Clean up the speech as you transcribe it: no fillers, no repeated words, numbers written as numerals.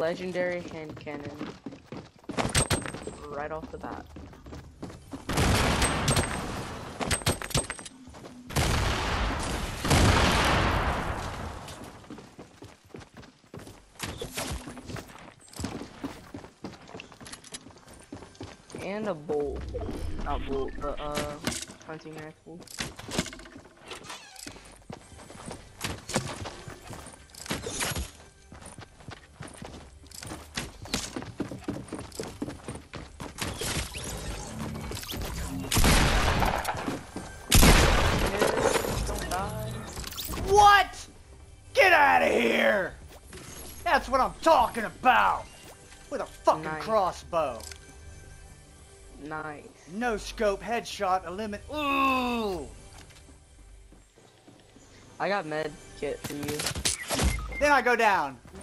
legendary hand cannon right off the bat. And a bolt. Not bolt, but hunting rifle. Don't die. What? Get out of here! That's what I'm talking about! With a fucking Nice. crossbow. Nice. No scope headshot eliminate. Ooh! I got med kit for you. Then I go down.